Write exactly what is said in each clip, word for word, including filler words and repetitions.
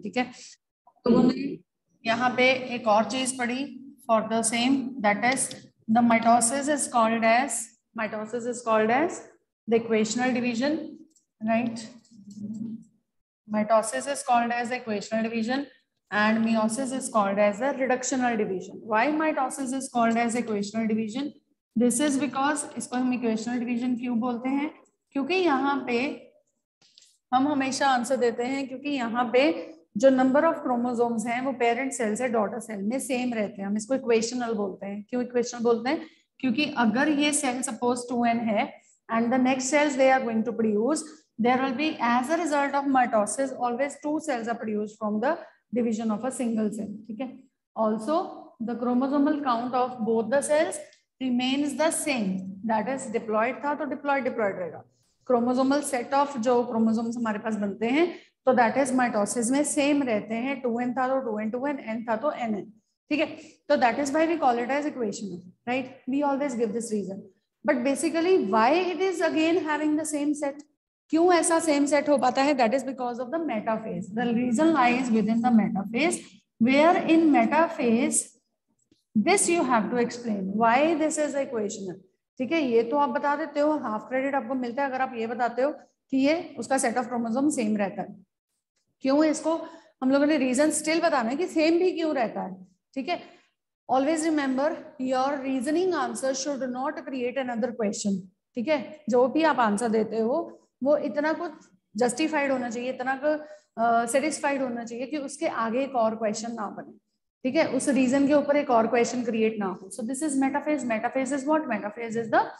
ठीक है, तो उन्होंने यहाँ पे एक और चीज पढ़ी for the same, that is the mitosis is called as mitosis is called as the equational division, right? Mitosis is called as equational division and meiosis is called as a reductional division. Why mitosis is called as equational division? This is because इसको हम equational division क्यों बोलते हैं? क्योंकि यहाँ पे हम हमेशा आंसर देते हैं क्योंकि यहाँ पे जो नंबर ऑफ क्रोमोसोम्स हैं वो पेरेंट सेल से डॉटर सेल में सेम रहते हैं, हम इसको इक्वेशनल बोलते हैं। क्यों इक्वेशनल बोलते हैं? क्योंकि अगर ये सेल सपोज टू एन है and the next cells they are going to produce, there will be, as a result of mitosis, always two cells are produced from the division of a single cell, ठीक है? Also the chromosomal count of both the cells remains the same, that is diploid था तो diploid diploid रहेगा। chromosomal set of जो chromosomes हमारे पास बनते हैं तो that is mitosis में same रहते हैं, टू एन था तो two N two N, n था तो n n, ठीक है? तो that is why we call it as equational, right? We always give this reason. But basically why it is again having the same set? क्यों ऐसा same set हो पाता है? That is because of the metaphase. The reason lies within the metaphase, where in metaphase this you have to explain why this is equational, ठीक है? ये तो आप बता देते हो, हाफ क्रेडिट आपको मिलता है अगर आप ये बताते हो कि ये उसका सेट ऑफ क्रोमोसोम सेम रहता है। क्यों इसको हम लोगों ने रीजन स्टिल बताना है कि सेम भी क्यों रहता है, ठीक है? Always remember your reasoning answer should not create another question, ठीक है? जो भी आप आंसर देते हो वो इतना कुछ जस्टिफाइड होना चाहिए, इतना कुछ सेटिस्फाइड होना चाहिए कि उसके आगे एक और क्वेश्चन ना बने, ठीक है? उस रीजन के ऊपर एक और क्वेश्चन क्रिएट ना हो। So this is metaphase. Metaphase is what? Metaphase is the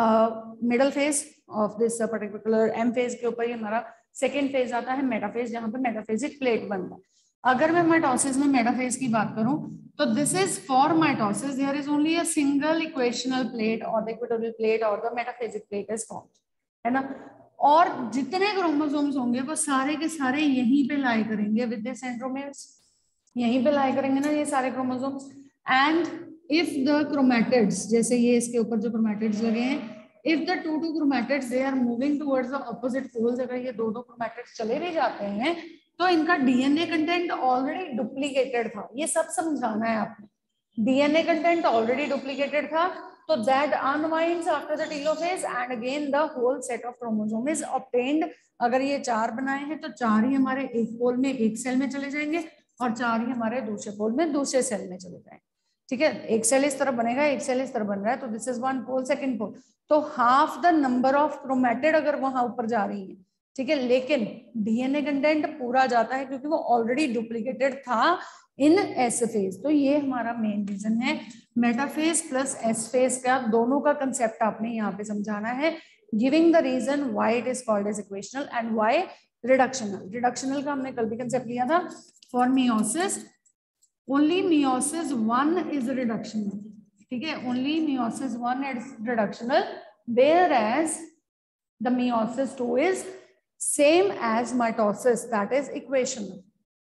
middle phase of this particular M phase के ऊपर ये हमारा सेकेंड फेज आता है मेटाफेज, जहां पे मेटाफेजिक प्लेट बनता है। अगर मैं माइटोसिस में मेटाफेज की बात करूं तो this is for mitosis there is only a single equational plate और द इक्वेटोरियल प्लेट और the metaphasic plate is formed, है ना? और जितने क्रोमोसोम्स होंगे वो सारे के सारे यहीं पे लाई करेंगे विद द सेंट्रोमेयर्स, यहीं पे लाई करेंगे ना ये सारे chromosomes. And if the chromatids, जैसे ये इसके ऊपर जो क्रोमैटिड्स लगे हैं, if the two two chromatids they are moving towards the opposite poles, अगर ये दो दो क्रोमैटिड्स चले भी जाते हैं तो इनका डीएनए कंटेंट ऑलरेडी डुप्लीकेटेड था। ये सब समझाना है आपने। डीएनए कंटेंट ऑलरेडी डुप्लीकेटेड था तो that unwinds after the telophase and again the whole set of chromosome is obtained. अगर ये चार बनाए हैं तो चार ही हमारे एक पोल में एक सेल में चले जाएंगे और चार ही हमारे दूसरे पोल में दूसरे सेल में चले जाएंगे, ठीक है? एक सेल इस तरफ बनेगा, एक सेल इस तरफ बन रहा है, तो this is one pole, second pole, तो half the number of chromatid अगर वहां ऊपर जा रही है, ठीक है? लेकिन डीएनए कंटेंट पूरा जाता है क्योंकि वो ऑलरेडी डुप्लीकेटेड था इन एस फेज। तो ये हमारा मेन रीजन है। मेटाफेज प्लस एस फेज का दोनों का कंसेप्ट आपने यहाँ पे समझाना है, giving the reason why it is called as equational and why reductional. Reductional का हमने कल भी कंसेप्ट लिया था। For meiosis only meiosis one is reductional, ठीक है? Only meiosis one is reductional, whereas the meiosis two is same as mitosis, that is equational,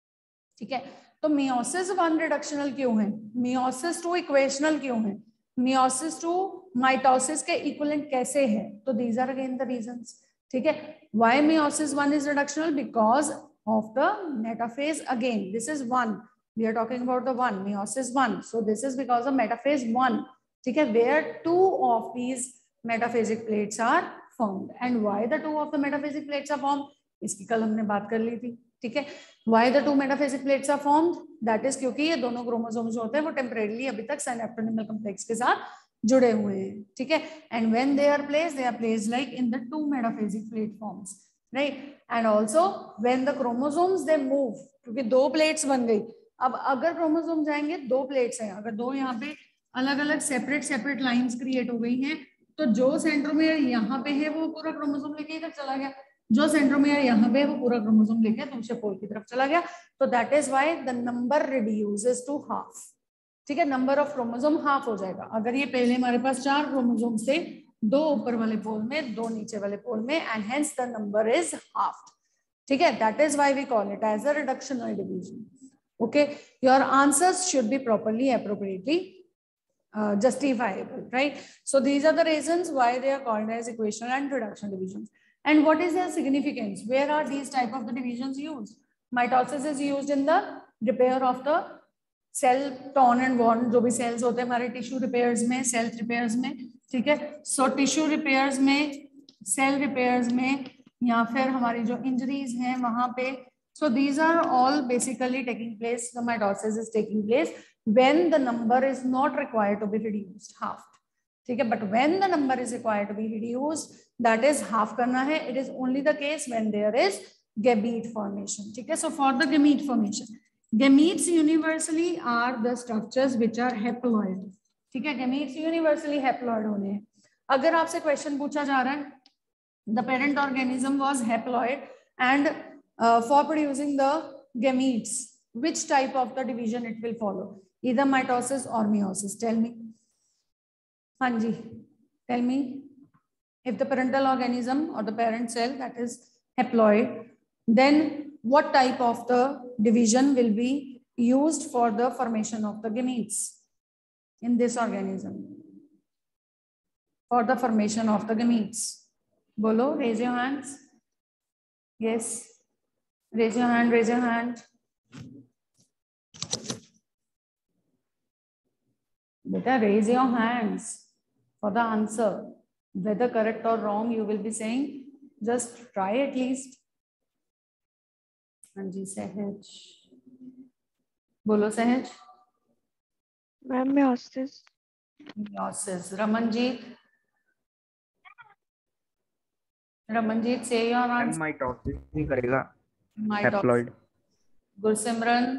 ठीक है? तो मियोसिस वन रिडक्शनल क्यों है, मियोसिस टू इक्वेशनल क्यों है, मियोसिस टू माइटोसिस के इक्विवेलेंट कैसे है? तो these are again the reasons, ठीक है? Why meiosis one is reductional? Because of the metaphase. Again this is one, we are talking about the one, meiosis one, so this is because of metaphase one, ठीक है? Where two of these metaphasic plates are formed. And why the two of the metaphasic plates are formed? इसकी कल हमने बात कर ली थी, ठीक है? Why the two metaphasic plates are formed? That is क्योंकि ये दोनों क्रोमोसोम्स जो होते हैं वो टेम्परेरीली अभी तक synaptonemal complex के साथ जुड़े हुए हैं, ठीक है? And when they are placed, they are placed like in the two metaphasic plate forms, right? And also when the chromosomes they move, क्योंकि दो प्लेट्स बन गई, अब अगर क्रोमोसोम जाएंगे, दो प्लेट्स हैं, अगर दो यहाँ पे अलग अलग सेपरेट सेपरेट लाइन्स क्रिएट हो गई हैं, तो जो सेंट्रोमेयर यहाँ पे है वो पूरा क्रोमोसोम लेके इधर चला गया, जो सेंट्रोमेयर यहाँ पे है वो पूरा क्रोमोसोम लेके दूसरे पोल की तरफ चला गया, तो that is why the number reduces to half, ठीक है? नंबर ऑफ क्रोमोसोम हाफ हो जाएगा। अगर ये पहले हमारे पास चार क्रोमोसोम थे, दो ऊपर वाले पोल में, दो नीचे वाले पोल में, and hence the number is half, ठीक है? That is why we call it as a reductional division. Okay, your answers should be properly appropriately Uh, justifiable, right? So these are the reasons why they are called as equational and reductional divisions. And what is their significance? Where are these type of the divisions used? Mitosis is used in the repair of the cell torn and worn, जो भी cells होते हैं हमारे tissue repairs में, cell repairs में, ठीक है। So tissue repairs में, सेल रिपेयर्स में, या फिर हमारी जो इंजरीज हैं वहां पे, so these are all basically taking place, the mitosis is taking place when the number is not required to be reduced half, ठीक है। But when the number is required to be reduced, that is half करना है, it is only the case when there is gamete formation, ठीक है। So for the gamete formation, gametes universally are the structures which are haploid, ठीक है। gametes universally haploid होने हैं। अगर आपसे क्वेश्चन पूछा जा रहा है the parent organism was haploid and uh, for producing the gametes, which type of the division it will follow, either mitosis or meiosis, tell me. हाँ जी, tell me, if the parental organism or the parent cell that is haploid, then what type of the division will be used for the formation of the gametes in this organism, for the formation of the gametes? Bolo, raise your hands. Yes, raise your hand, raise your hand. Beta, raise your hands for the answer. Whether correct or wrong you will be saying, just try at least. हाँ जी, सहज बोलो। Sahaj ma'am meiosis. Meiosis. Ramanjeet, Ramanjeet से your answer. Mitosis ही करेगा, haploid. Gursimran,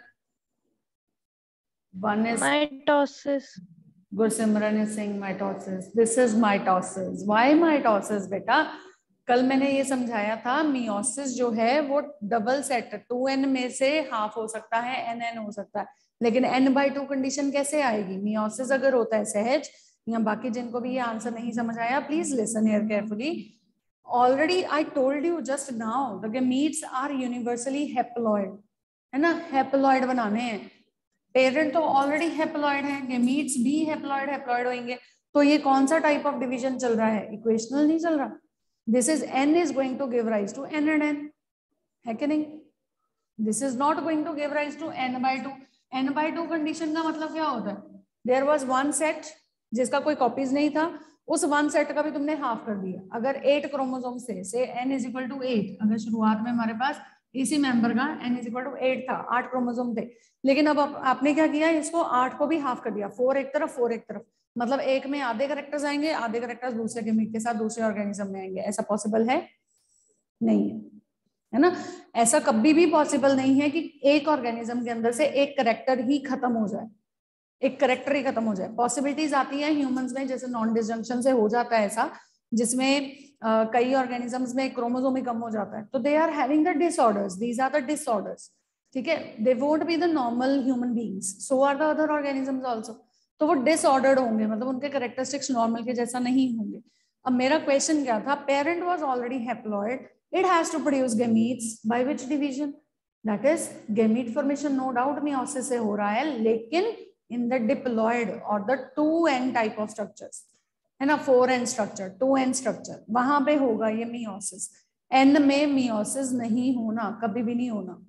one is mitosis. Gursimran is saying mitosis, this is mitosis. Why mitosis बेटा? कल मैंने ये समझाया था, मियोसिस जो है वो डबल सेट, टू एन में से हाफ हो सकता है, एन एन हो सकता है, लेकिन एन बाई टू कंडीशन कैसे आएगी? मियोसिस अगर होता है सहज, या बाकी जिनको भी ये आंसर नहीं समझ आया, please listen here carefully. Already I told you just now, the gametes are universally haploid, है ना, हैप्लॉइड बनाने हैं। पेरेंट तो ऑलरेडी हैप्लॉइड है, गैमीट्स भी हैप्लॉइड हैप्लॉइड होंगे, तो ये कौन सा टाइप ऑफ डिवीजन चल रहा है? इक्वेशनल नहीं चल रहा। This is n is going to give rise to n and n, है कि नहीं? This is not going to give rise to n by two. n by two condition का मतलब क्या होता है? There was one set जिसका कोई कॉपीज नहीं था, उस वन सेट का भी तुमने हाफ कर दिया। अगर एट क्रोमोसोम से, से n is equal to eight, अगर शुरुआत में हमारे पास इसी मेंबर का n is equal to eight था, आठ क्रोमोसोम थे, लेकिन अब आप, आपने क्या किया, इसको आठ को भी हाफ कर दिया, फोर एक तरफ, फोर एक तरफ, मतलब एक में आधे कैरेक्टर्स आएंगे, आधे कैरेक्टर्स दूसरे गैमीट के साथ दूसरे ऑर्गेनिज्म में आएंगे। ऐसा पॉसिबल है? नहीं है, है ना। ऐसा कभी भी पॉसिबल नहीं है कि एक ऑर्गेनिज्म के अंदर से एक कैरेक्टर ही खत्म हो जाए, एक कैरेक्टर ही खत्म हो जाए। पॉसिबिलिटीज आती है ह्यूमंस में, जैसे नॉन डिसजंक्शन से हो जाता है ऐसा, जिसमें uh, कई ऑर्गेनिजम्स में क्रोमोसोम ही कम हो जाता है, तो they are having the disorders, these are the disorders, ठीक है। They won't be the normal human beings, so are the other organisms also, तो वो डिसऑर्डर्ड होंगे, मतलब उनके कैरेक्टरिस्टिक्स नॉर्मल के जैसा नहीं होंगे। अब मेरा क्वेश्चन क्या था, parent was already haploid, it has to produce gametes by which division? That is gamete formation, no doubt meiosis से हो रहा है, लेकिन इन द डिप्लॉइड और the two N type of structures, है ना, four N structure, two N structure, वहां पे होगा ये मियोसिस। एन में मियोसिस नहीं होना, कभी भी नहीं होना,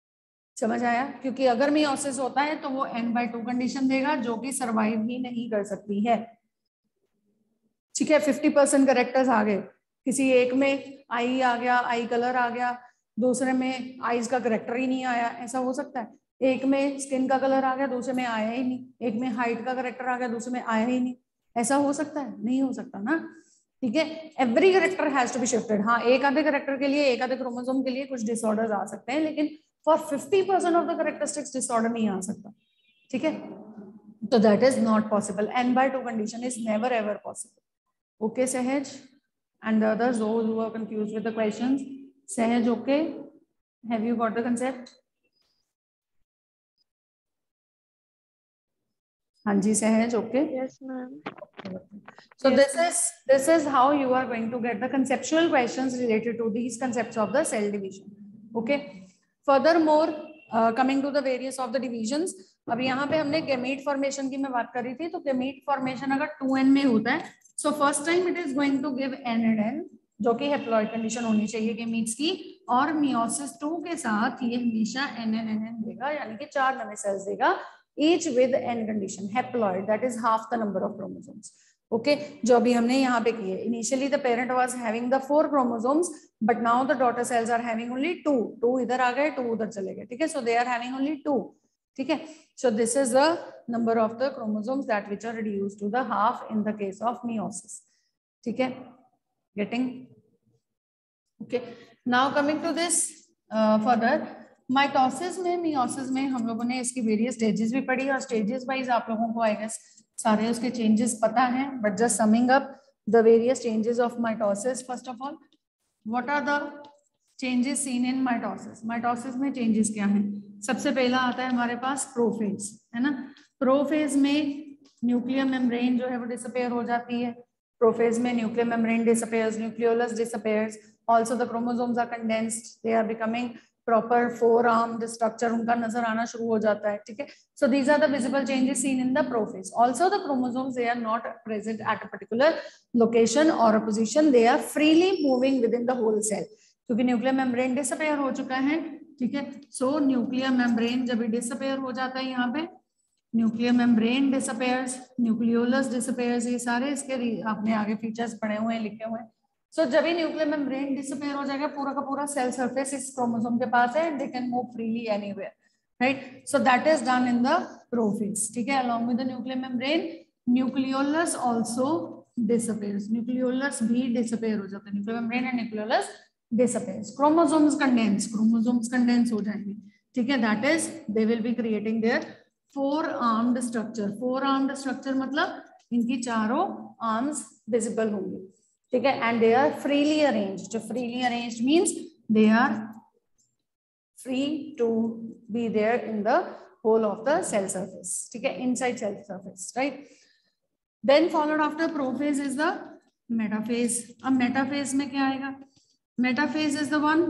समझ आया? क्योंकि अगर मियोसिस होता है तो वो n बाय टू कंडीशन देगा, जो कि सरवाइव ही नहीं कर सकती है, ठीक है। फिफ्टी परसेंट करेक्टर्स आ गए, किसी एक में आई आ गया, आई कलर आ गया, दूसरे में आईज का करेक्टर ही नहीं आया, ऐसा हो सकता है। एक में स्किन का कलर आ गया, दूसरे में आया ही नहीं, एक में हाइट का करेक्टर आ गया, दूसरे में आया ही नहीं, ऐसा हो सकता है? नहीं हो सकता ना, ठीक है। Every character has to be shifted. हाँ, एक आधे करेक्टर के लिए, एक आधे क्रोमोसोम के लिए कुछ डिसऑर्डर्स आ सकते हैं, लेकिन for fifty percent of the characteristics disorder नहीं आ सकता, ठीक है। तो that is not possible, n by two condition is never ever possible. Okay Sahaj, and the others those who are confused with the questions, Sahaj okay, have you got the concept? हाँ जी Sahaj, okay. Yes ma'am. So this is this is how you are going to get the conceptual questions related to these concepts of the cell division. Okay. Furthermore, uh, coming to the various of the divisions, अब यहाँ पे हमने gamete formation की मैं बात कर रही थी, तो गैमीट फॉर्मेशन अगर टू एन में होता है, so first time it is going to give n and n, जो कि हैप्लॉइड कंडीशन होनी चाहिए गैमीट्स की और मियोसिस टू के साथ ये हमेशा एन एन एन एन देगा, यानी कि चार नए सेल्स देगा, each with n condition, haploid, that is half the number of chromosomes. Okay, जो अभी हमने यहाँ पे किए, initially the parent was having the four chromosomes but now the daughter cells are having only two, two इधर आ गए, two उधर चले गए, ठीक है, so they are having only two, ठीक है, so this is the number of the chromosomes that which are reduced to the half in the case of meiosis, ठीक है, getting, okay. Now coming to this further, mitosis में, meiosis में हम लोगों ने इसकी वेरियस स्टेजेस भी पढ़ी और स्टेजेस वाइज आप लोगों को आई गेस सारे उसके चेंजेस पता हैं, but just summing up the various changes of mitosis, first of all what are the changes seen in mitosis. Mitosis में चेंजेस क्या हैं? सबसे पहला आता है हमारे पास प्रोफेज, है ना। प्रोफेज में न्यूक्लियर मेम्ब्रेन जो है वो डिसअपेयर हो जाती है, प्रोफेज में nuclear membrane disappears, nucleolus disappears, also the chromosomes are condensed, they are becoming proper four armed structure उनका नजर आना शुरू हो जाता है, ठीक है, so these are the visible changes seen in the prophase. Also the chromosomes they are not present at a particular location और a position, they are freely moving within the whole cell, क्योंकि nuclear membrane disappear हो चुका है, ठीक है, so nuclear membrane जब disappear हो जाता है, यहाँ पे nuclear membrane disappears, nucleolus disappears, ये सारे इसके आपने आगे फीचर्स पढ़े हुए हैं, लिखे हुए हैं। सो so, जब भी न्यूक्लियर मेम्ब्रेन डिसअपेयर हो जाएगा, पूरा का पूरा सेल सरफेस इस क्रोमोसोम के पास है, they can move freely anywhere, right, so that is done in the prophase, ठीक है, along with the nuclear membrane nucleolus also disappears, nucleolus भी डिसअपेयर हो जाता है, nuclear membrane and nucleolus disappears, chromosomes condense, chromosomes condense हो जाएंगे, ठीक है, that is they will be creating their four armed structure, four armed structure मतलब इनकी चारों आर्म्स विजिबल होंगी, ठीक है, and they are freely arranged, freely arranged means they are free to be there in the whole of the cell surface, ठीक है, inside cell surface, right. Then followed after prophase is the metaphase. अब metaphase में क्या आएगा? Metaphase is the one,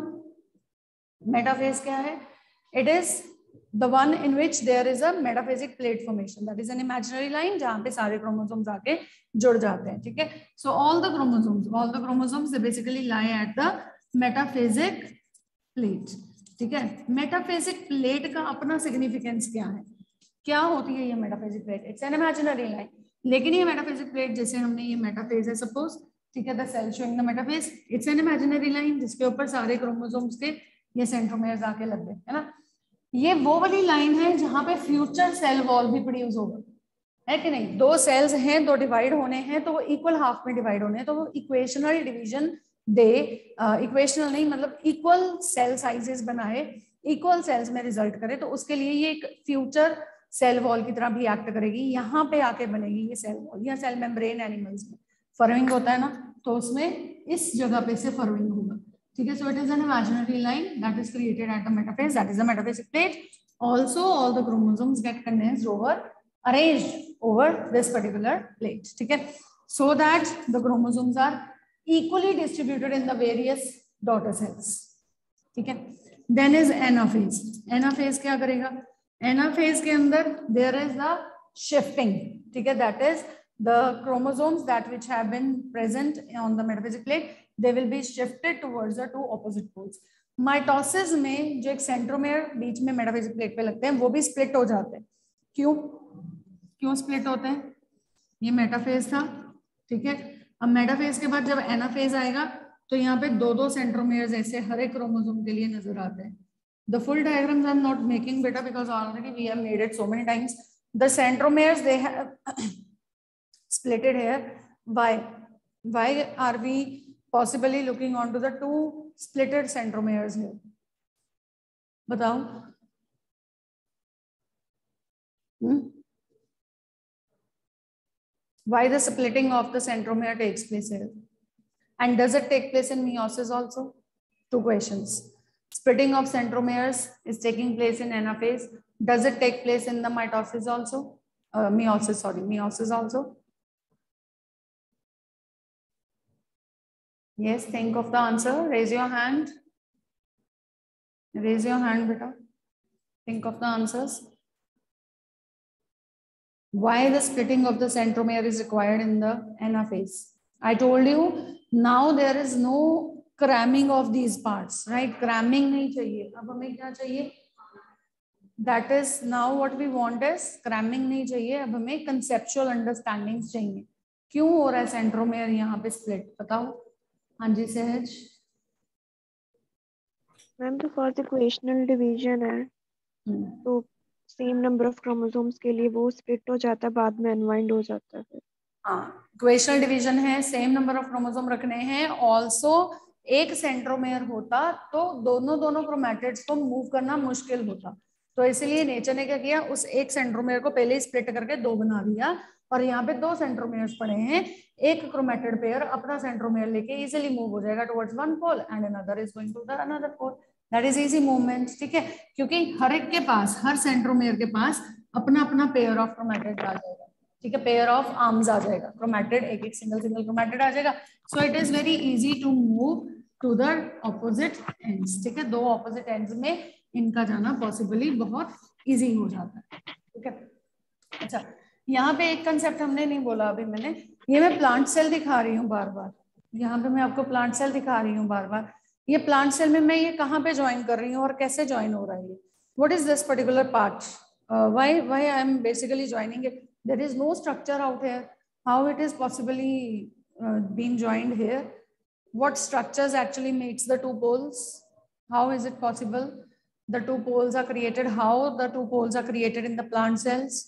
metaphase क्या है? It is the one in which there is a metaphasic plate formation, that is an imaginary line जहां पे सारे chromosomes आके जुड़ जाते हैं, ठीक है, so all the chromosomes all the chromosomes they basically lie at the metaphasic plate, ठीक है। metaphasic plate का अपना significance क्या है? क्या होती है ये metaphasic plate? it's an imaginary line, लेकिन ये metaphasic plate जैसे हमने ये metaphase है suppose, ठीक है, the cell showing the metaphase, it's an imaginary line जिसके ऊपर सारे chromosomes के ये centromeres आके लग गए, है ना। ये वो वाली लाइन है जहां पे फ्यूचर सेल वॉल भी प्रोड्यूस होगा, है कि नहीं? दो सेल्स हैं, दो डिवाइड होने हैं, तो वो इक्वल हाफ में डिवाइड होने हैं, तो वो इक्वेशनल डिवीजन दे, इक्वेशनल नहीं मतलब इक्वल सेल साइजेस बनाए, इक्वल सेल्स में रिजल्ट करे, तो उसके लिए ये एक फ्यूचर सेल वॉल की तरह भी एक्ट करेगी, यहाँ पे आके बनेगी ये सेल वॉल, या सेल मेम्ब्रेन एनिमल्स में फरोइंग होता है ना, तो उसमें इस जगह पे से फरोइंग होगा, ठीक है, so it is an imaginary line that is created at the metaphase, that is the metaphasic plate. Also all the chromosomes get condensed over, arranged over this particular plate, ठीक है, so that the chromosomes are equally distributed in the various daughter cells, ठीक है। then is anaphase. anaphase क्या करेगा? anaphase के अंदर there is the shifting, ठीक है, that is the chromosomes that which have been present on the metaphasic plate, they will be shifted towards the two opposite poles. Mitosis में जो एक centromere बीच में मेटाफेजिक प्लेट पे लगते हैं वो भी स्प्लिट हो जाते हैं, क्यों क्यों स्प्लिट होते हैं? ये मेटाफेज था, ठीक है, अब मेटाफेज के बाद जब एनाफेज आएगा तो यहाँ पे दो दो सेंट्रोमेयर्स ऐसे हर एक क्रोमोसोम के लिए नजर आते हैं। The full diagrams I am not making better because already we have made it so many times. The centromeres they have splitted here. Why? Why are we possibly looking onto the two splitted centromeres here? बताओ। hmm? Why the splitting of the centromere takes place here? And does it take place in meiosis also? Two questions. Splitting of centromeres is taking place in anaphase. Does it take place in the mitosis also? Uh, meiosis, sorry, meiosis also? Yes, think of the answer. Raise your hand. Raise your hand, beta. Think of the answers. Why the splitting of the centromere is required in the anaphase? I told you now there is no cramming of these parts, right, cramming नहीं चाहिए। अब हमें क्या चाहिए, that is now what we want is cramming नहीं चाहिए, अब हमें कंसेप्चुअल अंडरस्टैंडिंग चाहिए। क्यों हो रहा है सेंट्रोमेयर यहाँ पे स्प्लिट, बताओ। हाँ जी सहज। मैम तो फर्स्ट इक्वेशनल डिवीजन है, तो सेम नंबर ऑफ क्रोमोसोम्स के लिए वो स्प्लिट हो जाता है, बाद में अनवाइंड हो जाता है फिर। हाँ, इक्वेशनल डिवीजन है, सेम नंबर ऑफ क्रोमोसोम रखने हैं, ऑल्सो एक सेंट्रोमेयर होता तो दोनों दोनों क्रोमैटिड्स को मूव करना मुश्किल होता, तो इसलिए नेचर ने क्या किया, उस एक सेंट्रोमेयर को पहले ही स्प्लिट करके दो बना दिया, और यहाँ पे दो सेंट्रोमेयर्स पड़े हैं, एक क्रोमैटिड पेयर अपना सेंट्रोमेयर लेके इजीली मूव हो जाएगा towards one pole and another is going to the another pole, that is easy movement, ठीक है, क्योंकि हर एक के पास, हर सेंट्रोमेयर के पास अपना अपना पेयर ऑफ क्रोमैटिड आ जाएगा, ठीक है, पेयर ऑफ आर्म्स आ जाएगा, क्रोमैटिड एक एक सिंगल सिंगल क्रोमैटिड आ जाएगा, so it is very easy to move to the opposite ends, ठीक है, दो ऑपोजिट एंड्स में इनका जाना पॉसिबली बहुत इजी हो जाता है, ठीक है। अच्छा, यहाँ पे एक कंसेप्ट हमने नहीं बोला अभी मैंने, ये मैं प्लांट सेल दिखा रही हूँ बार बार, यहाँ पे मैं आपको प्लांट सेल दिखा रही हूँ बार बार, ये प्लांट सेल में मैं ये कहाँ पे ज्वाइन कर रही हूँ और कैसे ज्वाइन हो रहा है, what is this particular part, why why I am basically joining it, there is no structure out here, how it is possibly uh, being joined here, what structures actually makes the two poles, how is it possible the two poles are created, how the two poles are created in the plant cells,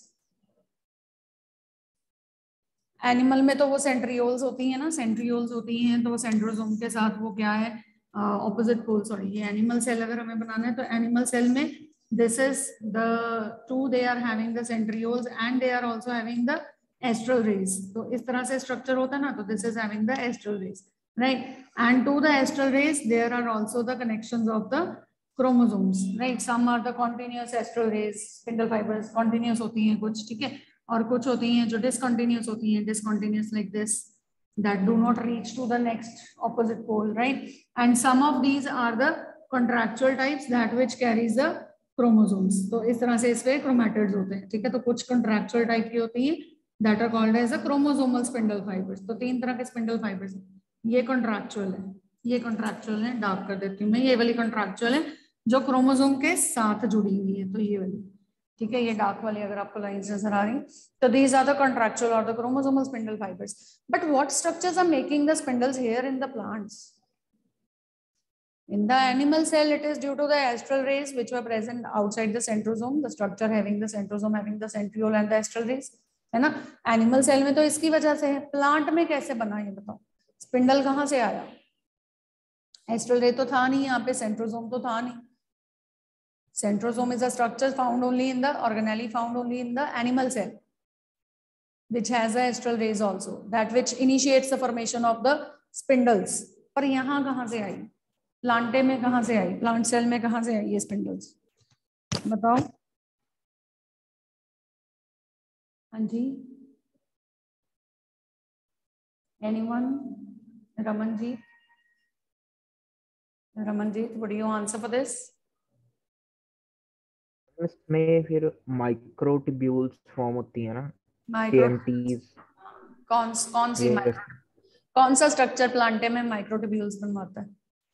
animal में तो वो centrioles होती हैं ना, centrioles होती हैं, तो वो सेंट्रोसोम के साथ वो क्या है, ऑपोजिट पोल, सॉरी, ये एनिमल सेल अगर हमें बनाना है तो एनिमल सेल में this is the two they are having the centrioles and they are also having the astral rays, तो इस तरह से स्ट्रक्चर होता है ना, तो this is having the astral rays, right, and to the astral rays there are also the connections of the chromosomes, right, some are the continuous astral rays, spindle fibers continuous होती हैं कुछ, ठीक है, और कुछ होती हैं जो discontinuous होती हैं, discontinuous like this that do not reach to the next opposite pole, right, and some of these are the contractual types that which carries the chromosomes, तो इस तरह से इसपे क्रोमैटिड्स होते हैं, ठीक है, तो कुछ कंट्रैक्चुअल टाइप की होती हैं that are called as a chromosomal spindle fibres, तो तीन तरह के स्पिंडल फाइबर्स हैं, ये कंट्रैक्चुअल है, ये कंट्रैक्चुअल है, डार्क कर देती हूँ मैं, ये वाली कंट्रैक्चुअल है जो क्रोमोसोम के साथ जुड़ी हुई है, तो ये वाली, ठीक है, ये डार्क वाली अगर आपको लाइंस नजर आ रही है, तो दीज आर द कंट्रैक्चुअल और the chromosomal spindle fibres, but what structures are making the spindles here in the plants, in the animal cell it is due to the astral rays which were present outside the centrosome, the structure having the centrosome having the centriole and the astral rays, है ना, animal cell में तो इसकी वजह से है, plant में कैसे बना ये बताओ, स्पिंडल कहाँ से आया, एस्ट्रल रे तो था नहीं यहाँ पे, सेंट्रोसोम तो था नहीं, centrosome is a structure found only in the organelle found only in the animal cell which has a astral rays also that which initiates the formation of the spindles, पर यहाँ कहाँ से आई, प्लांटे में कहाँ से आई, प्लांट सेल में कहाँ से आई ये स्पिंडल्स, बताओ। हाँ जी, anyone, Ramanjeet, Ramanjeet, what do you answer for this? इसमें फिर माइक्रोट्यूब्यूल्स फॉर्म होती है ना, माइक्रो, केएमटीज, कौन कौन सी माइक्रो, कौन सा स्ट्रक्चर प्लांटे में माइक्रोट्यूब्यूल्स बनवाता है?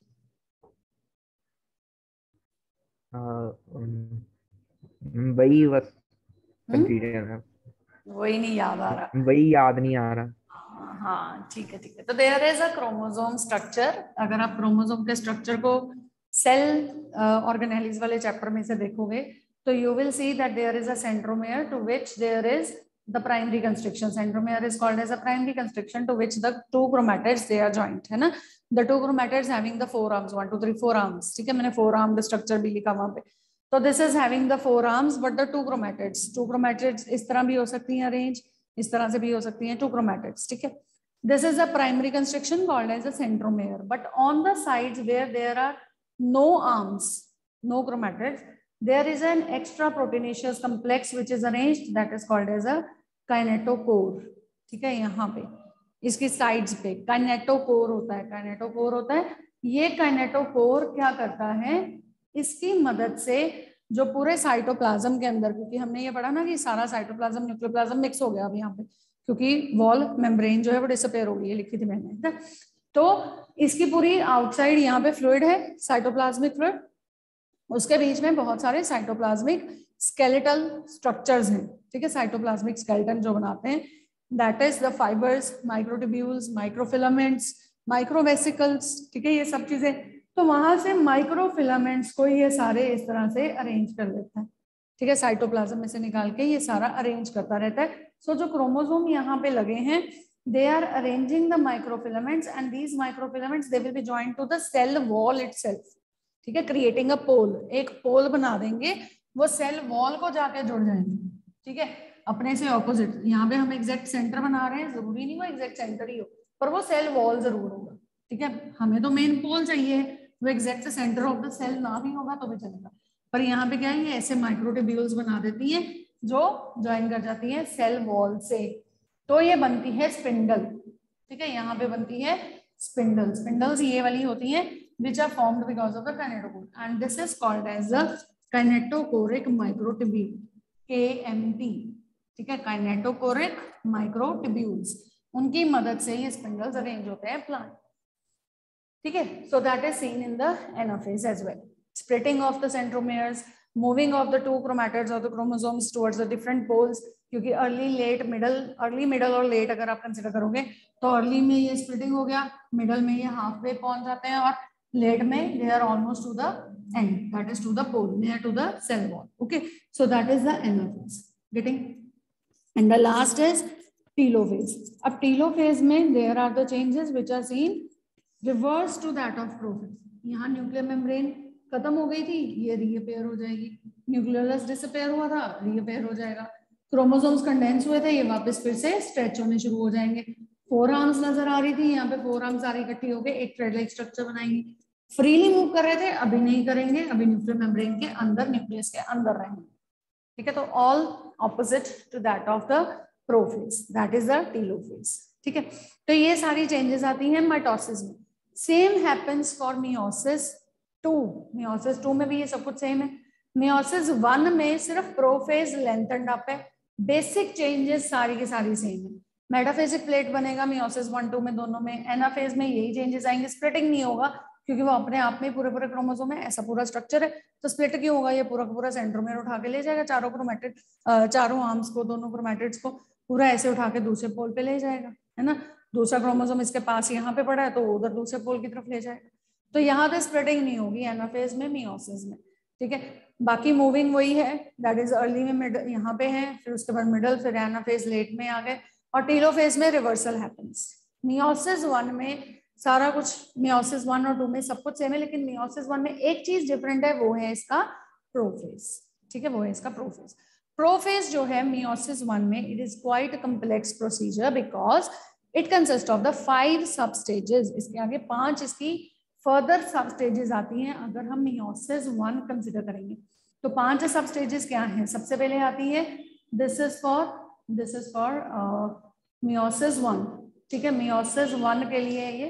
वही बस कंफ्यूजन है, वही नहीं याद आ रहा, वही याद नहीं आ रहा। हाँ ठीक है ठीक है, तो there is a chromosome structure, अगर आप क्रोमोसोम के स्ट्रक्चर को सेल ऑर्गेनेलिस वाले चैप्टर में से देखोगे तो you will see that there is a centromere to which there is the primary constriction, centromere is called as a primary constriction to which the two chromatids they are joined, है ना, the two chromatids having the four arms, one two three four arms, ठीक है, मैंने four armed structure भी लिखा वहां पे, तो this is having the four arms but the two chromatids, two chromatids इस तरह भी हो सकती हैं arrange, इस तरह से भी हो सकती हैं two chromatids, ठीक है, this is a primary constriction called as a centromere, but on the sides where there are no arms, no chromatids, there is an extra proteinaceous complex which is arranged that is called as a kinetochore, ठीक है, यहाँ पे इसकी sides पे kinetochore होता है, kinetochore होता है, ये काइनेटोकोर क्या करता है, इसकी मदद से जो पूरे साइटोप्लाज्म के अंदर, क्योंकि हमने ये पढ़ा ना कि सारा साइटोप्लाज्म न्यूक्लियोप्लाज्म मिक्स हो गया अब यहाँ पे, क्योंकि वॉल मेम्ब्रेन जो है वो डिसअपेयर हो गई है, लिखी थी मैंने, तो इसकी पूरी आउटसाइड यहाँ पे फ्लूइड है, साइटोप्लाज्मिक फ्लूइड, उसके बीच में बहुत सारे साइटोप्लाज्मिक स्केलेटल स्ट्रक्चर्स हैं, ठीक है, साइटोप्लाज्मिक स्केलेटन जो बनाते हैं, that is the fibres, microtubules, microfilaments, microvesicles, ठीक है, ये सब चीजें। तो वहां से माइक्रोफिलामेंट्स को ये सारे इस तरह से अरेंज कर लेता है, ठीक है, साइटोप्लाज्म में से निकाल के ये सारा अरेंज करता रहता है। सो so, जो क्रोमोसोम यहाँ पे लगे हैं, they are arranging the microfilaments and these microfilaments they will be joined to the cell wall itself, ठीक है, creating a pole, एक पोल बना देंगे, वो सेल वॉल को जाके जुड़ जाएंगे, ठीक है, अपने से ऑपोजिट। यहाँ पे हम एग्जैक्ट सेंटर बना रहे हैं, जरूरी नहीं वो एग्जैक्ट सेंटर ही हो, पर वो सेल वॉल जरूर होगा, ठीक है, हमें तो मेन पोल चाहिए, वो exact centre of the cell ना भी होगा तो भी चलेगा, पर यहाँ पे क्या है, ये ऐसे माइक्रोट्यूब्यूल्स बना देती है जो ज्वाइन कर जाती है सेल वॉल से, तो ये बनती है स्पिंडल, ठीक है, यहाँ पे बनती है स्पिंडल। स्पिंडल्स ये वाली होती हैं which are formed because of the kinetochore and this is called as the kinetochoric microtubule, K M T, ठीक है, kinetochoric microtubules, उनकी मदद से ये स्पिंडल्स अरेंज होते हैं प्लांट, ठीक है। So that is seen in the anaphase as well, splitting of the centromeres, moving of the two chromatids of the chromosomes towards the different poles, क्योंकि early late middle, early middle और late अगर आप consider करोगे तो early में ये splitting हो गया, मिडल में ये हाफ वे पहुंच जाते हैं और लेट में they are almost to the end, that is to the pole, near to the cell wall, okay. So that is the anaphase, getting, and the last is telophase. अब telophase में there are the changes which are seen reverse to that of prophase. यहाँ nuclear membrane खत्म हो गई थी, ये reappear हो जाएगी, न्यूक्लियस डिसअपेयर हुआ था, रीअपेयर हो जाएगा, क्रोमोसोम्स कंडेंस हुए थे, ये वापस फिर से स्ट्रेच होने शुरू हो जाएंगे, फोर आर्म्स नजर आ रही थी, यहाँ पे फोर आर्म्स सारी इकट्ठी हो गए एक थ्रेड लाइक स्ट्रक्चर बनाएंगे, फ्रीली मूव कर रहे थे, अभी नहीं करेंगे, अभी न्यूक्लियर मेम्ब्रेन के अंदर, न्यूक्लियस के अंदर रहेंगे, ठीक है। तो all opposite to that of the prophase, that is the telophase, ठीक है। तो ये सारी चेंजेस आती हैं माइटोसिस में। Same happens for meiosis two, meiosis two में भी ये सब कुछ सेम है। मियोसिस वन में सिर्फ प्रोफेज लेंथनड अप है, बेसिक चेंजेस सारी की सारी सेम है, मेटाफेजिक प्लेट बनेगा मियोसिस वन टू में, दोनों में। एनाफेज में यही चेंजेस आएंगे, स्प्लिटिंग नहीं होगा क्योंकि वो अपने आप में पूरे पूरे क्रोमोसोम है, ऐसा पूरा स्ट्रक्चर है, तो स्प्लिट क्यों होगा, ये पूरा पूरा सेंट्रोमेयर उठा के ले जाएगा, चारों क्रोमैटिड, चारों आर्म्स को, दोनों क्रोमैटिड्स को पूरा ऐसे उठा के दूसरे पोल पे ले जाएगा, है ना, दूसरा क्रोमोसोम इसके पास यहाँ पे पड़ा है तो उधर दूसरे पोल की तरफ ले जाएगा, तो यहाँ पे स्प्लिटिंग नहीं होगी एनाफेज में, मियोसिस में, ठीक है। बाकी मूविंग वही है, दैट इज अर्ली में मिडल यहाँ पे है, फिर उसके बाद मिडल, फिर एनाफेज लेट में आ गए, और टीलोफेज में रिवर्सल हैपेंस। मियोसिस वन में सारा कुछ, मियोसिस वन और टू में सब कुछ सेम है, लेकिन मियोसिस वन में एक चीज डिफरेंट है, वो है इसका प्रोफेज, ठीक है, वो है इसका प्रोफेज। प्रोफेज जो है मियोसिस वन में, it is quite complex procedure because it consist of the five sub stages, इसके आगे पांच इसकी फर्दर सब स्टेजेस आती हैं अगर हम मियोसिस वन कंसिडर करेंगे। तो पांच सब स्टेजेस क्या हैं, सबसे पहले आती है, this is for this is for meiosis one, ठीक है, मियोसिस वन के लिए ये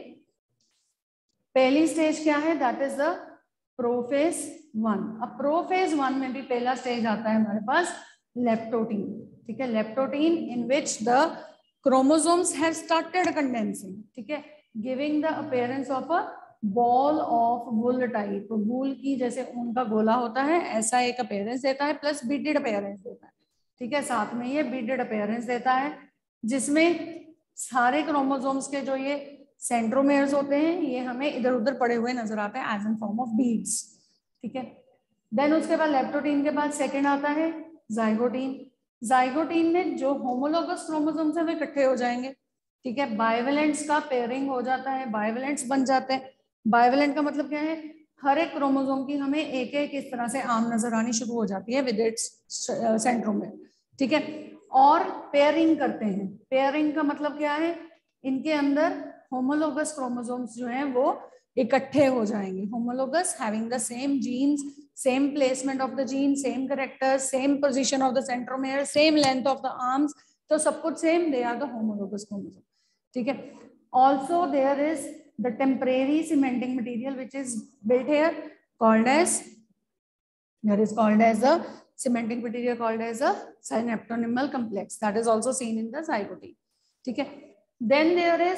पहली स्टेज क्या है, that is the prophase one. अब प्रोफेज वन में भी पहला स्टेज आता है हमारे पास लेप्टोटीन, ठीक है, leptotene in which the chromosomes have started condensing, ठीक है, giving the appearance of a ball of wool type, wool की जैसे ऊन का गोला होता है ऐसा एक अपीयरेंस देता है, प्लस बीडेड अपीयरेंस देता है, ठीक है, साथ में ये बीडेड अपीयरेंस देता है, जिसमें सारे क्रोमोसोम्स के जो ये सेंट्रोमेयर्स होते हैं ये हमें इधर उधर पड़े हुए नजर आते हैं as in form of beads, ठीक है। देन उसके बाद लेप्टोटीन के बाद सेकेंड आता है जाइगोटीन। जाइगोटीन में जो होमोलोगस क्रोमोसोम्स है वे इकट्ठे हो जाएंगे, ठीक है, बाइवेलेंट्स का पेयरिंग हो जाता है, बाइवेलेंट्स बन जाते हैं। बाइवेलेंट का मतलब क्या है, हर एक क्रोमोसोम की हमें एक एक इस तरह से आर्म नजर आनी शुरू हो जाती है विद इट्स सेंट्रोमेयर, ठीक है, और पेयरिंग करते हैं। पेयरिंग का मतलब क्या है, इनके अंदर होमोलोगस क्रोमोसोम्स जो हैं वो इकट्ठे हो जाएंगे, homologous having the same genes, same placement of the gene, same character, same position of the centromere, same length of the arms, तो सब कुछ same, they are the homologous chromosome, ठीक है। Also there is the temporary cementing material which is built here called as, that is called as a cementing material called as a synaptonymal complex, that is also seen in the zygote, ठीक है। then there is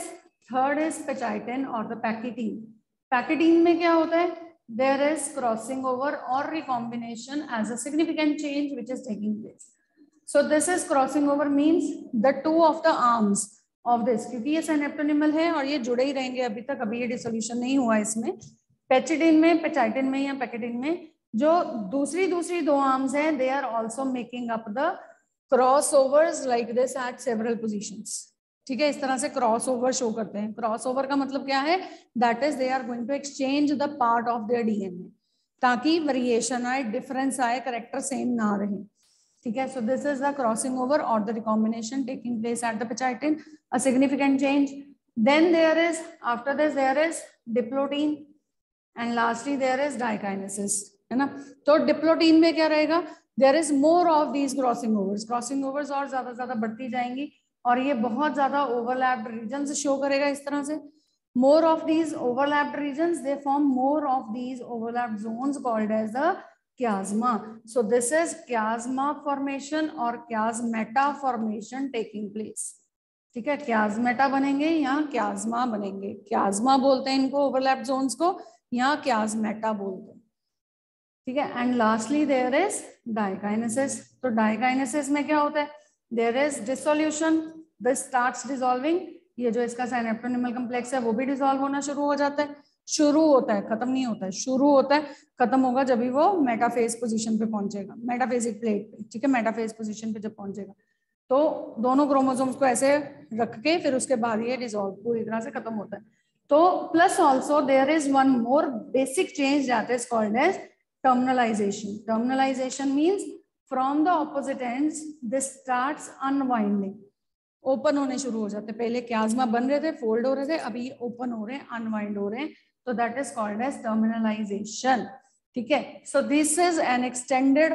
third is pachytene और the पैकिटीन. पैकिटीन में क्या होता है? There is crossing over or recombination as a significant change which is taking place. So this is crossing over means the two of the arms of this, क्योंकि ये synaptonymal है और ये जुड़े ही रहेंगे अभी तक, अभी ये dissolution नहीं हुआ इसमें. पेचिडिन में, पेचाइटिन में या पैकिटिन में जो दूसरी दूसरी दो आर्म्स हैं, they are also making up the crossovers like this at several positions. ठीक है, इस तरह से क्रॉस ओवर शो करते हैं. क्रॉस ओवर का मतलब क्या है? That is they are going to exchange the part of their DNA, ताकि वेरिएशन आए, डिफरेंस आए, कैरेक्टर सेम ना रहे. ठीक है, so this is the crossing over और the recombination taking place at the pachytene, a significant change. Then there is, after this there is diplotene and lastly there is diakinesis, है ना. तो diplotene में क्या रहेगा? There is more of these crossing overs. Crossing overs और ज्यादा ज्यादा बढ़ती जाएंगी और ये बहुत ज्यादा ओवरलैप्ड रीजन्स शो करेगा इस तरह से. More of these overlapped regions, they form more of these overlapped zones called as the chiasma. So this is chiasma formation और chiasmata formation taking place. ठीक है, chiasmata बनेंगे या chiasma बनेंगे. chiasma बोलते हैं इनको ओवरलैप्ड जोन्स को, या chiasmata बोलते हैं. ठीक है, and lastly there is diakinesis. तो डाइकाइनेसिस में क्या होता है? There is dissolution. This starts dissolving. ये जो इसका synaptonymal complex है वो भी डिसॉल्व होना शुरू हो जाता है. शुरू होता है, खत्म नहीं होता है. शुरू होता है, खत्म होगा जब भी वो मेटाफेज पोजीशन पे पहुंचेगा, मेटाफेजिक प्लेट पे. ठीक है, मेटाफेज पोजीशन पे जब पहुंचेगा तो दोनों क्रोमोसोम्स को ऐसे रख के फिर उसके बाद ये डिसॉल्व पूरी तरह से खत्म होता है. तो plus also there is one more basic change that is called as terminalisation. Terminalisation means from the opposite ends this starts unwinding. Open होने शुरू हो जाते हैं. पहले chiasma बन रहे थे, फोल्ड हो रहे थे, अभी ओपन हो रहे हैं, अनवाइंड हो रहे हैं. तो that is called as terminalisation. ठीक है, so this is an extended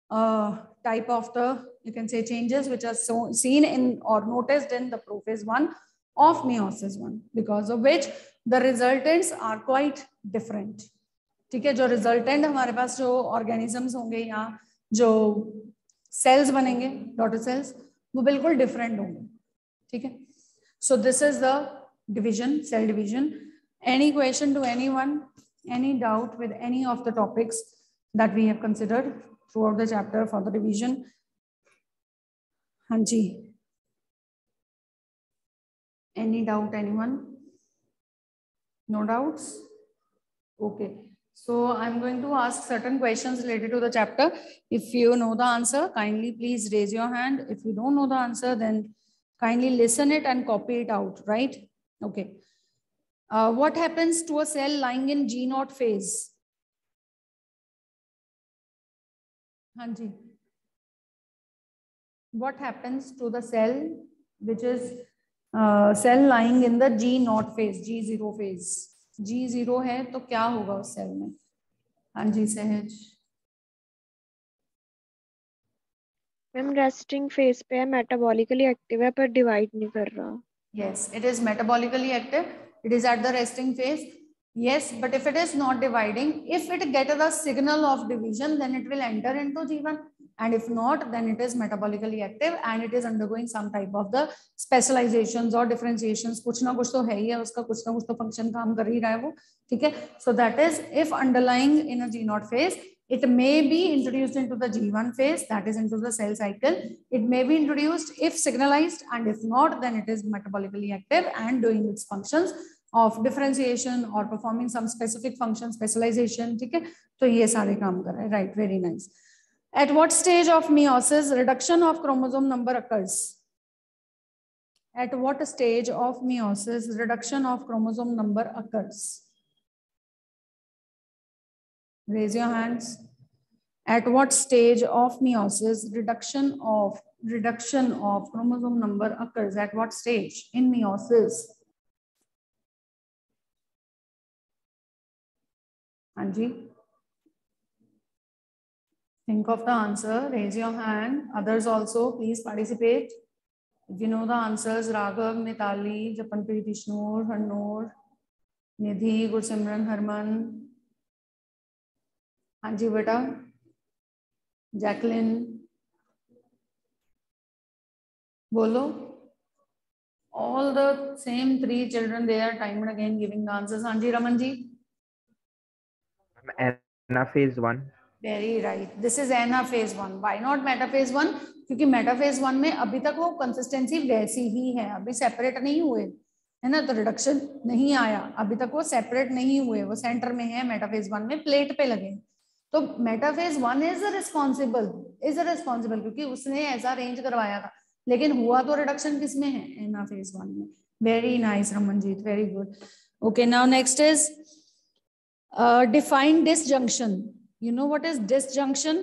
type of the, you can say, changes which are so seen in or noticed in the prophase one of meiosis one, because of which the resultants are quite different. ठीक है, जो resultant हमारे पास जो organisms होंगे या जो sales बनेंगे, daughter cells, वो बिल्कुल डिफरेंट होंगे. ठीक है, so this is the division, cell division. Any question to anyone, any doubt with any of the topics that we have considered throughout the chapter for the division? हाँ जी, any doubt, anyone? No doubts? Okay. So I'm going to ask certain questions related to the chapter. If you know the answer, kindly please raise your hand. If you don't know the answer, then kindly listen it and copy it out, right? Okay. Uh, what happens to a cell lying in G naught phase? Hanji. What happens to the cell which is uh, cell lying in the G naught phase, G zero phase? G zero है तो क्या होगा उस cell में? हाँ जी सहज. Ma'am resting phase पे है, मेटाबॉलिकली एक्टिव है पर डिवाइड नहीं कर रहा. Yes, it is metabolically active, it is at the resting phase. Yes, but if it is not dividing, if it get the signal of division, then it will enter into G one. And if not, then it is metabolically active and it is undergoing some type of the specializations or differentiations. कुछ ना कुछ तो है ही है उसका, कुछ ना कुछ तो function काम कर ही रहा है वो. ठीक है, so that is if underlying in a G naught phase, it may be introduced into the G one phase, that is into the cell cycle. It may be introduced if signalized, and if not, then it is metabolically active and doing its functions of differentiation or performing some specific function, specialization. ठीक है, तो ये सारे काम कर रहा है. Right, very nice. At what stage of meiosis reduction of chromosome number occurs? At what stage of meiosis reduction of chromosome number occurs? Raise your hands. At what stage of meiosis reduction of reduction of chromosome number occurs? At what stage in meiosis? Anji. Think of the answer, raise your hand. Others also, please participate. If you know the answers, Raghav, Mitali, Japanpreet, Ishnur, Harnoor, Nidhi, Gursimran, Harman. Anji beta. Jacqueline. Bolo. all the same three children, they are time and again giving the answers. हाँ जी Raman ji. Anaphase one. Very right. This is anaphase one. Why not metaphase one? क्योंकि metaphase one में अभी तक वो consistency वैसी ही है, अभी सेपरेट नहीं हुए है ना, तो रिडक्शन नहीं आया, अभी तक वो सेपरेट नहीं हुए, वो सेंटर में है, मेटाफेज वन में प्लेट पे लगे. तो metaphase one is responsible, is responsible क्योंकि उसने ऐसा अरेंज करवाया था, लेकिन हुआ तो रिडक्शन किसमें है, एनाफेज वन में. Very nice Ramanjeet, very good. Okay, now next is define disjunction. You know what is disjunction?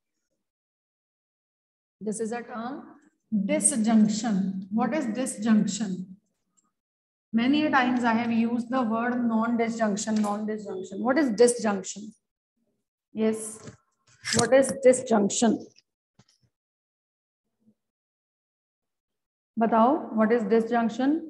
This is a term, disjunction. What is disjunction? Many times I have used the word non-disjunction, non-disjunction. What is disjunction? Yes. What is disjunction? बताओ, what is disjunction?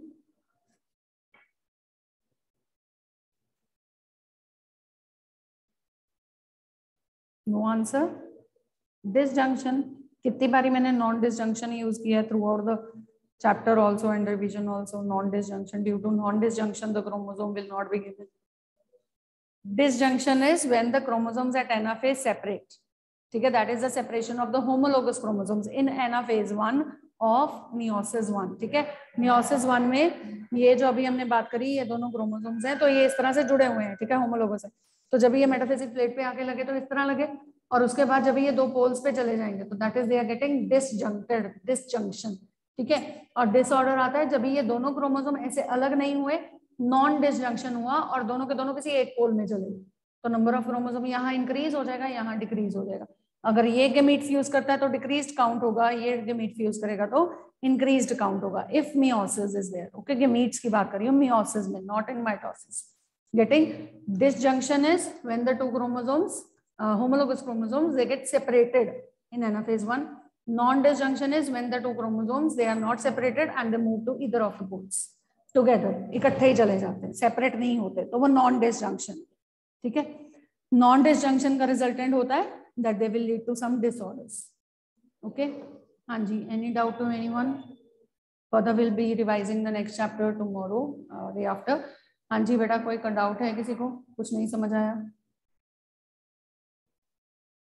No answer. Disjunction कितनी बारी मैंने non disjunction use किया throughout the chapter also and revision also. Non disjunction, due to non disjunction the chromosome will not be given. Disjunction is when the chromosomes at anaphase separate. ठीक है, that is the separation of the homologous chromosomes in anaphase one of meiosis one. ठीक है, meiosis one में ये जो अभी हमने बात करी, ये दोनों क्रोमोसोम्स हैं, तो ये इस तरह से जुड़े हुए हैं. ठीक है, होमोलोगस है. तो जब ये मेटाफेजिक प्लेट पे आके लगे तो इस तरह लगे, और उसके बाद जब ये दो पोल्स पे चले जाएंगे तो that is they are getting disjuncted, disjunction. ठीक है, और डिसऑर्डर आता है जब ये दोनों क्रोमोसोम ऐसे अलग नहीं हुए, नॉन डिसजंक्शन हुआ और दोनों के दोनों किसी एक पोल में चले, तो नंबर ऑफ क्रोमोसोम यहाँ इंक्रीज हो जाएगा, यहाँ डिक्रीज हो जाएगा. अगर ये गेमीट फ्यूज करता है तो डिक्रीज्ड काउंट होगा, ये गेमीट फ्यूज करेगा तो इंक्रीज्ड काउंट होगा. If meiosis is there. Okay, gametes की बात करिए मियोसिस में, not in mitosis. Getting disjunction is when the two chromosomes, uh, homologous chromosomes, they get separated in anaphase one. Non-disjunction is when the two chromosomes, they are not separated and they move to either of the poles together. इकट्ठे ही चले जाते हैं, separate नहीं होते, तो वो non-disjunction. ठीक है, non-disjunction का रिजल्टेंट होता है that they will lead to some disorders. Okay, हाँ जी. Any doubt to anyone? Further we'll be revising the next chapter tomorrow, uh, day after. हाँ जी बेटा, कोई डाउट है किसी को, कुछ नहीं समझ आया?